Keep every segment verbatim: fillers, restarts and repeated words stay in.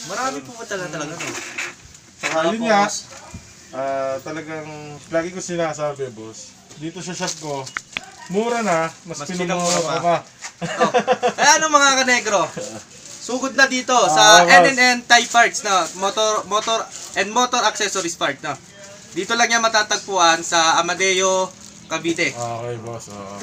Marami po ba talaga talaga, no? Saka yun nga, uh, talagang lagi ko sinasabi, boss. Dito sa shop ko, mura na, mas, mas pinamura pa. pa. Oh. Eh ano mga kanegro? Sugod na dito sa ah, N N N Type Parts, no? Motor, motor and motor accessories part, no? Dito lang yan matatagpuan sa Amadeo, Cavite. Okay, boss. Uh.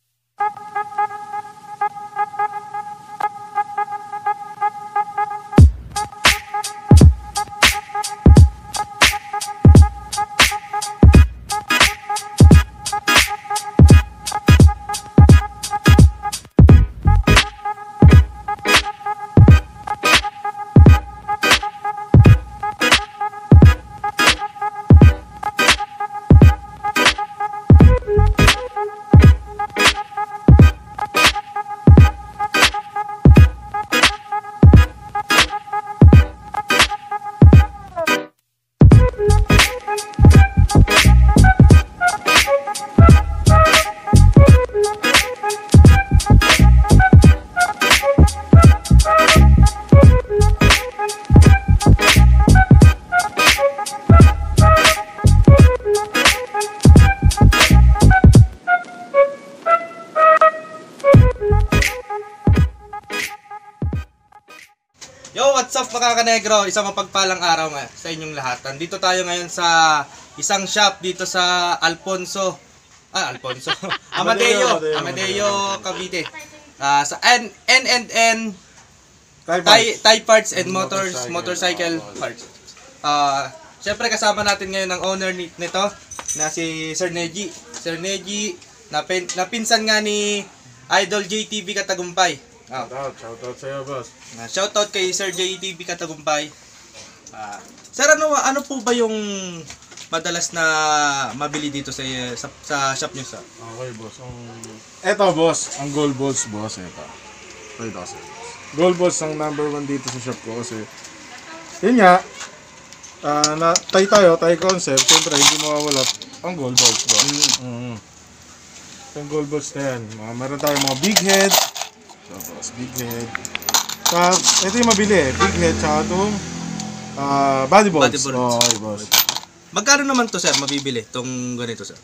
Yo, what's up mga kanegro? Isang mapagpalang araw nga sa inyong lahat. Nandito tayo ngayon sa isang shop dito sa Alfonso. Ah, Alfonso. Amadeo, Amadeo, Amadeo, Cavite. Uh, sa N N N Type Parts and Motors, Motorcycle Parts. Uh, Siyempre kasama natin ngayon ang owner nito na si Sir Neji. Sir Neji, na, pin, na pinsan nga ni Idol J T V Katagumpay. Oh. Shoutout, shoutout sa'yo, boss. Uh, shoutout kay Sir J T V Katagumpay. Uh, sir, ano, ano po ba yung madalas na mabili dito sa sa, sa shop nyo, sir? Okay, boss. Ang... Eto, boss. Ang gold balls, boss. Eto. Ito kasi. Gold balls ang number one dito sa shop ko kasi yun nga, uh, na, tayo tayo, tayo concept. Siyempre, hindi mawawala ang gold balls, boss. Mm -hmm. Yung gold balls na yan. Mga, meron tayong mga big head. Tapos, big head. Tapos, ito yung mabili eh. Big head, tsaka itong uh, body bolts. Body bolts. Okay, boss. Magkano naman to, sir, mabibili? Itong ganito, sir?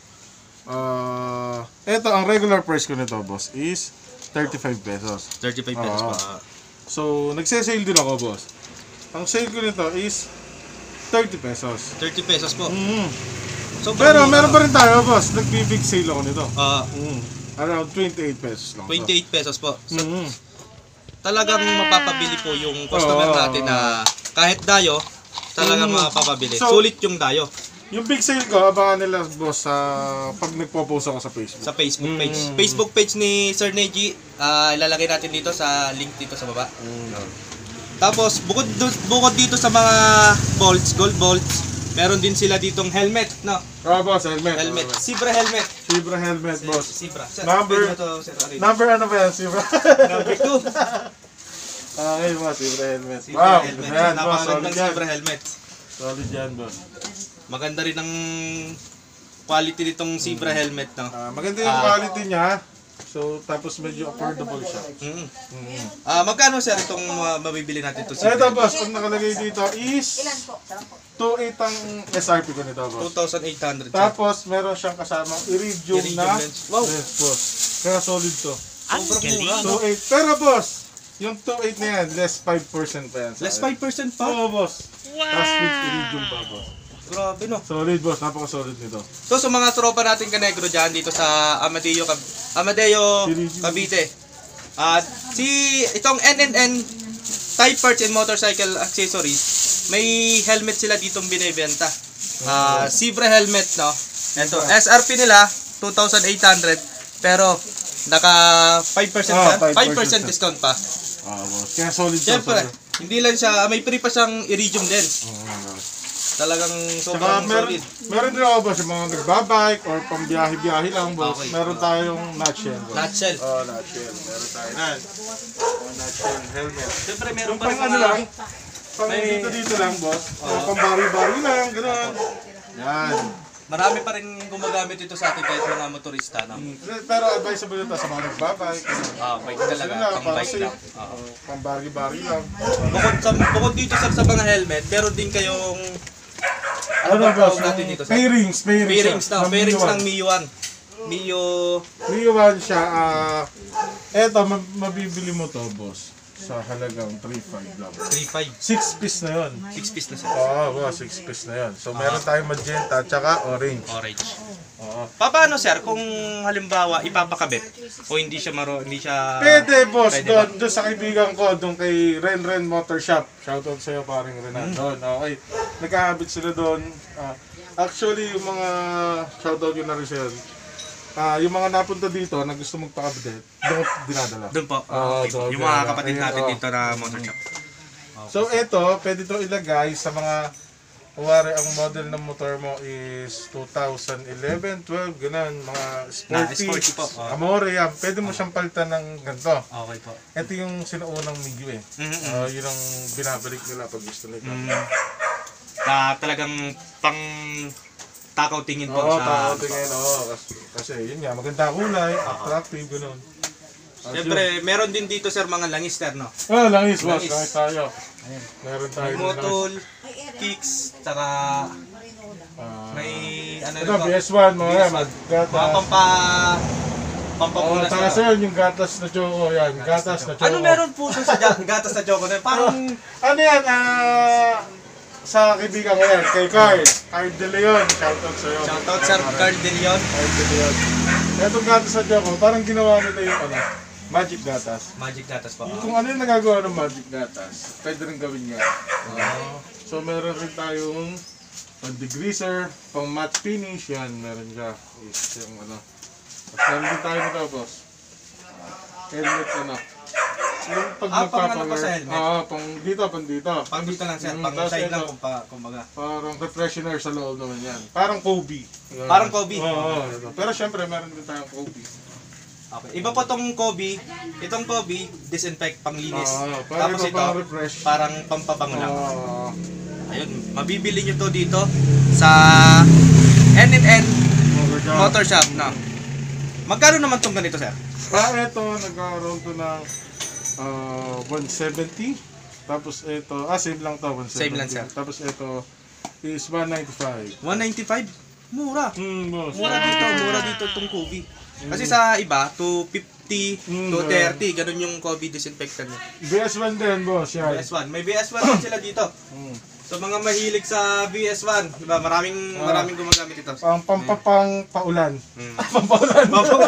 Uh, ito, ang regular price ko nito, boss, is thirty-five pesos. thirty-five pesos uh, pa. So, nagsasale din ako, boss. Ang sale ko nito is thirty pesos. thirty pesos po? Mm. So, pero, meron pa rin tayo, boss. Nagbi-big sale ako nito. Ah. Uh, mm. Around twenty-eight pesos lang. twenty-eight pesos po. So, mm-hmm. talagang mapapabili po yung customer natin na kahit dayo, talagang mm-hmm. mapapabili. So, sulit yung dayo. Yung big sale ko, abangan nila, boss, sa pag nagpo-post ako sa Facebook. Sa Facebook page. Mm-hmm. Facebook page ni Sir Neji, uh, ilalagay natin dito sa link dito sa baba. Mm-hmm. Tapos, bukod, bukod dito sa mga bolts, gold bolts, meron din sila ditong helmet, no? Ah, boss, helmet. Helmet. Zebra helmet. Zebra helmet, boss. Zebra. Number, to, sir, number ano ba yan, Zebra? Number two. Okay, boss, Zebra helmet. Zebra wow, helmet. yan, boss, solid yan. Zebra helmet. Solid yan, boss. Maganda rin ang quality nitong Zebra hmm. helmet, no? Uh, maganda yung uh, quality niya. So, tapos medyo affordable siya. Mm. Mm. Ah, magkano sir itong uh, mabibili natin to? Ito, boss, ang nakalagay dito is two eight ang S R P ko nito, boss. two thousand eight hundred. Tapos, meron siyang kasamang iridium, iridium na lens. Wow. Yes, boss. Kaya solid to. Sobrang mura, no? two eight. Pero, boss, yung two eight na yan, less five percent pa yan. Less five percent pa? Oo, boss. Wow. Tapos with iridium pa, boss. Grabe, no? Solid, boss. Napaka-solid nito. So, sa mga tropa natin kanegro dyan dito sa Amadeo, Amadeo Cavite. At uh, si itong N N N Type Parts and Motorcycle Accessories, may helmet sila ditong binibenta. Uh, Zebra helmet, no? Ito, S R P nila, two thousand eight hundred. Pero, naka five percent, ah, five percent discount pa. Ah, boss. Kaya solid. Siyempre, hindi lang siya, may free pa siyang iridium din. Oh, talagang sobrang meron, solid. Meron din ako, boss, yung mga nagbabike or pang biyahe-biyahe lang, boss. Okay. Meron tayong nutshell, boss. Nutshell? Oo, oh, nutshell. Meron tayo na. Oh, nutshell helmet. Siyempre, meron pa rin ano lang. Pang may... dito-dito lang, boss. Oh. O pang bari-bari lang, gano'n. Yan. marami pa rin gumagamit ito sa atin kahit mga motorista, no? Pero advisable ito sa mga nagbabike. Ah, bike talaga, Sila, pang para bike safe. lang. Oo. Oh, pang bari-bari lang. Bukod, sa, bukod dito sir sa mga helmet, meron din kayong ano Ano ba boss? tawag natin dito sir? Pairings, pairings. Pairings siya. na, pairings Mio ng Mio one. Mio Mio one siya, ah, eto, ma- mabibili mo to, boss, sa halagang three five lang. three five. six piece na yun. six piece na sir. Oo, oh, six piece na yun. So, meron tayong magenta, tsaka orange. Orange. Oo. Pa- Paano sir kung halimbawa ipapakabit o hindi siya maro hindi siya Pwede, boss, Pwede doon, doon sa kaibigan ko, doon kay Ren Ren Motor Shop. Shoutout sa'yo, paring Renan. Doon, okay. Nagkakabit sila doon. Ah, actually, yung mga shoutout yun na rin sa'yo. Ah, yung mga napunta dito na gusto magpakabit, doon ko dinadala. doon po. Oo, Okay po. so, Yung mga kaya- kapatid ayun, natin oo. dito na motor shop. So, ito, pwede ito ilagay sa mga, kuwari, ang model ng motor mo is two thousand eleven, twelve, ganun, mga Na, sporty, sporty po, oo. Amore, yan. Pwede mo siyang palitan ng ganito. Okay po. Ito yung sinuunang Migyo eh. Mhm. Ah, yun ang binabalik nila pag gusto nila. Mm. Na talagang pang takaw tingin po Oo, sa tao tingin, oo. Kasi, kasi yun nga, maganda kulay, attractive, ganun. Ah, Siyempre, meron din dito sir mga langis sir, no? yun. Oh, langis, boss. Langis. Langis tayo. Ayan. Meron tayo. May ng motol, langis. kicks, tsaka Ah, may ano ito, rin po. B S one mo, B S yan, one. maggatas. Mga pampa Oo, pampapunas tapos na. yun, yung gatas na choco, yan. Gatas na choco. Ano meron po sa ja- gatas na choco na yun? Parang Ano yan, ah... sa kaibigan ko yan, kay Carl. Carl De Leon, shoutout sa'yo. shoutout sir Carl De Leon. Carl De Leon. Itong gatas sa choco, parang ginawa nila yung ano, magic gatas. Magic gatas po. Kung ano yung nagagawa ng magic gatas, pwede rin gawin yan. Oh. So meron rin tayong pang degreaser, pang matte finish, yan, meron ka. Is yung ano. Tapos meron din tayo nito, boss. Helmet ano. Yung pag Ah, pang ano magpapagar- pa sa helmet? Oo, pang dito, pang dito. Pang dito lang sir, Mm, pang tapos side lang ito, kumpa, kumbaga. parang refreshener sa loob naman yan. Parang Kobe. Yan. Parang Kobe? Oo, oo, ito. Pero syempre meron din tayong Kobe. Okay. Iba po tong Kobe. Itong Kobe, disinfect, panglinis. Oo, parang Tapos ito, ito, parang refresh. parang pampabango lang. Oo. Ayun, mabibili nyo to dito sa N and N Motor shop. Motor Shop na. Magkano naman tong ganito sir? Ah, ito, nagkaroon to ng ah, one seventy. Tapos ito, ah, same lang to, one seventy. Same lang, sir. Tapos ito is one ninety-five. one ninety-five? Mura. Hmm, boss. Mura dito, mura dito itong Kobe. Kasi sa iba, two fifty, Mm, two thirty, ganun yung Kobe disinfectant niya. B S one din, boss. Yan. B S one, may B S one din sila dito. Hmm. So mga mahilig sa B S one, di ba? Maraming Ah. maraming gumagamit ito. Pang pampapang paulan. Mm. Pampaulan.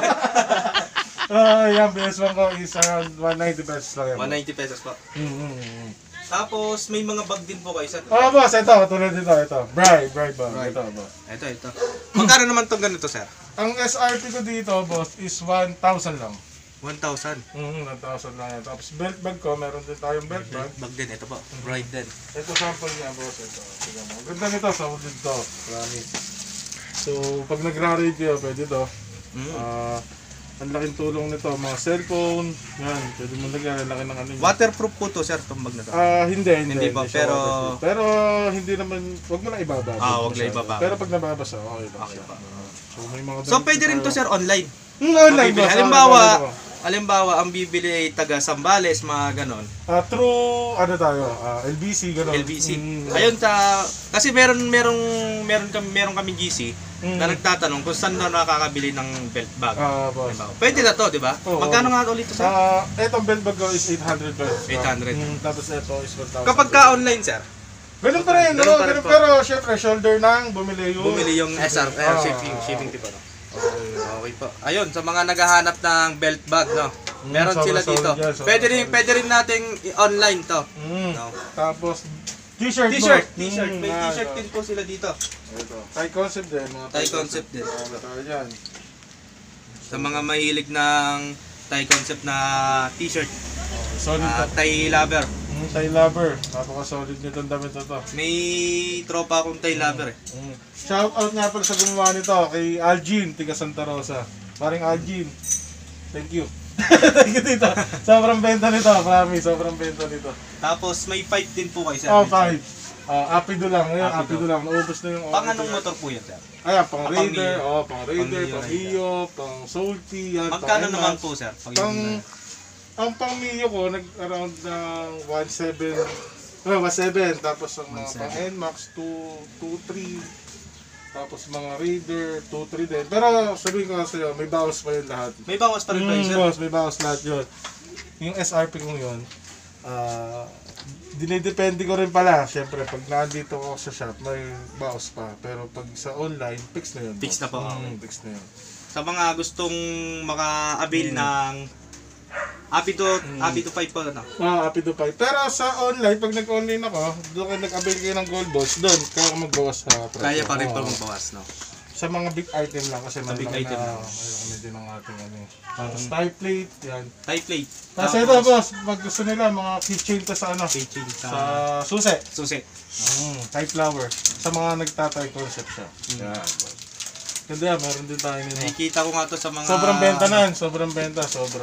Ah, yan, B S one ko is around one ninety pesos lang yan. one ninety pesos po. Hmm, hmm, hmm. Tapos may mga bag din po kayo sa. Ah, boss, ito, tulad dito, ito. Bright, bright bag. Bright. Ito, boss. Ito, ito. Magkano naman tong ganito, sir? Ang S R P ko dito, boss, is one thousand lang. one thousand. Hmm, one thousand lang yan. Tapos belt bag ko, meron din tayong belt bag. Bag din, ito po. Bright din. Ito sample niya, boss. Ito. Tignan mo. Ganda nito, solid to. Promise. So, pag nagra-raid kayo, pwede to. Mm. Ah, ang laking tulong nito, mga cellphone. Yan, pwede mo lagyan. Ang laki ng ano niya. Waterproof po to, sir, itong bag na to. Ah, hindi, hindi. Hindi ba, siya pero- waterproof. Pero, hindi naman, wag mo lang ibababa. Ah, wag lang ibababa. Pero pag nababasa, okay lang Okay siya. pa. So, may mga So, pwede rin to, sir, online. Hmm, online Mabibili. boss. Halimbawa, Online, halimbawa, ang bibili ay taga Sambales, mga ganon. Ah, true, ano tayo, ah, L B C, gano'n. L B C. Mm. Ayun sa kasi meron merong meron kami meron kami G C Mm. na nagtatanong kung saan na nakakabili ng belt bag. Ah, boss. Halimbawa. Pwede na to, di ba? Oo. Magkano nga ulit to, sir? Ah, etong belt bag ko is eight hundred pesos. eight hundred. Mm, tapos ito is one thousand. Kapag ka online, sir, Ganun pa rin, Ganun no? pa rin Ganun, po. pero syempre, shoulder nang bumili yung... bumili yung S R eh, Ah. shipping shipping tip ano. Okay, okay po. Ayun, sa mga naghahanap ng belt bag, no. Meron sobrang sila dito. solid yan, sobrang Pwede rin solid. pwede rin nating i-online to. Mm. No. Tapos, t-shirt mo. T-shirt, t-shirt, Mm, may ah, t-shirt ito. din po sila dito. Ito. Thai concept din. Mga Thai concept din. Oo, ito yan. Sa mga mahilig ng Thai concept na t-shirt, Solid ah, to. Thai lover. Mm, Thai lover. Napaka-solid nitong damit na to. May tropa akong Thai lover eh. Mm. Shout out nga pala sa gumawa nito kay Algin, tiga Santa Rosa. Paring Algin. Thank you. Thank you dito. Sobrang benta nito, promise. Sobrang benta nito. Tapos may pipe din po kayo sir. Oh, May five. Ah, Apido lang, ngayon Apido. Apido lang, naubos na yung Pang anong motor po yan, sir? Ayan, pang Ah, pang Raider, Mio. oh, pang Raider, Mio pang na Mio, pang Salty, yan, Magkano pang naman N M A X. po, sir? Pag Pang, yung- ang pang Mio ko, nag-around ng one point seven, oh, one point seven, tapos ang mga pang N M A X, two point three, tapos mga Raider, two point three din. Pero sabihin ko kasi yun, may bawas pa yun lahat. May bawas pa rin ba yun, Mm, sir? boss, may bawas lahat yun. Yung S R P kong yun, ah, dinidepende ko rin pala. Siyempre, pag nandito ako sa shop, may bawas pa. Pero pag sa online, fix na yun. Fix na po, Mm, fix na yun. Sa mga gustong maka-avail ng Apido, Apido five po, ano? Ah, happy to five. Pero sa online, pag nag-online ako, doon kayo nag-avail kayo ng gold balls, doon, kaya ako magbawas sa presyo. Kaya pa rin po Oo. magbawas, no? Sa mga big item lang, kasi Sa big malaki item na, lang. ayun kami din ang ating ano. eh. Tapos tie plate, yan. Tie plate. Tapos ito boss, pag gusto nila, mga keychain to sa ano, Keychain sa sa susi. susi. Mm, type flower. Sa mga nagtatay concept siya. Yan, boss. Ganda yan, meron din tayo nito. Nakikita ko nga to sa mga... Sobrang benta na yan, sobrang benta, sobra.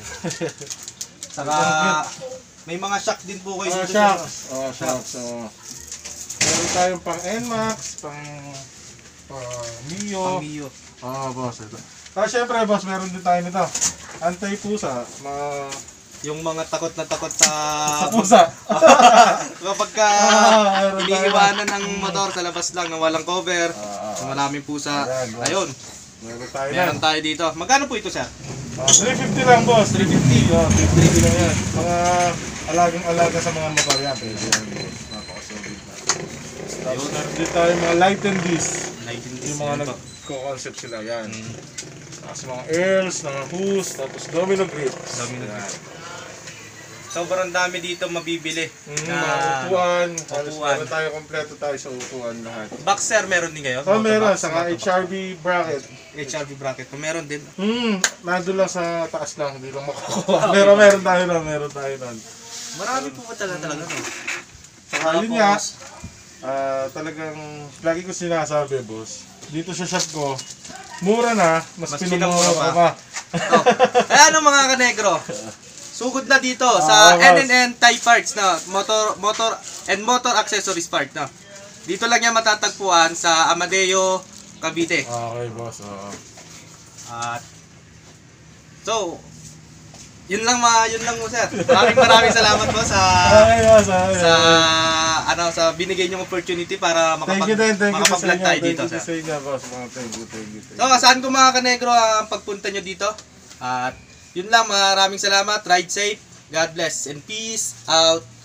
Saka may mga shock din po kayo Oh, dito. shocks. Oh, shocks. Oh. Meron tayong pang N M A X, pang pang Mio. Pang Mio. Ah, boss, ito. Ah, syempre, boss, meron din tayo nito. Anti-pusa, mga Yung mga takot na takot sa... sa pusa. Kapag ka Ah, meron tayo. iniiwanan ng motor sa labas lang na walang cover, Ah, ah, sa maraming pusa. Ayan, boss. Ayun, Meron tayo na. meron tayo dito. Magkano po ito, sir? Ah, three fifty lang, boss. three fifty. Oh, three fifty lang yan. Mga alagang-alaga sa mga motor yan. Pwede yan, boss. Napakasolid na. Tapos meron din tayo mga light and disc. Yung mga nag-concept sila, yan. Mm. Tapos mga airls, mga hooks, tapos domino grips. Domino Yan. grips. Sobrang dami dito mabibili. Mm, na mga upuan. Halos upuan. meron tayo, kompleto tayo sa upuan lahat. Boxer meron din kayo? Oh, meron. Motobox, Saka motobox. H R V bracket. H R V bracket. Meron din. Hmm, nandun lang sa taas lang, hindi lang makukuha. Pero meron tayo na, meron tayo na. Marami po ba talaga talaga, no? Saka yun nga, ah, talagang, lagi ko sinasabi, boss, dito sa shop ko, mura na, mas, Mas pinamura pinamura pa pa. pa. Oh. Kaya ano mga kanegro? Sugod na dito Ah, sa boss. N N N Tie Parts na motor motor and motor accessories part na. Dito lang yan matatagpuan sa Amadeo, Cavite. Okay, boss. oo. At so yun lang ma, yun lang mo sir. Maraming maraming salamat po sa Okay, boss. Okay. sa ano sa binigay niyong opportunity para Thank makapag you din, thank you sa makapag-vlog inyo. tayo Thank dito you sir. sa inyo, boss. Mga Thank you, thank you, thank So, you. saan ko mga kanegro ang pagpunta nyo dito? At yun lang, maraming salamat. Ride safe. God bless and peace out.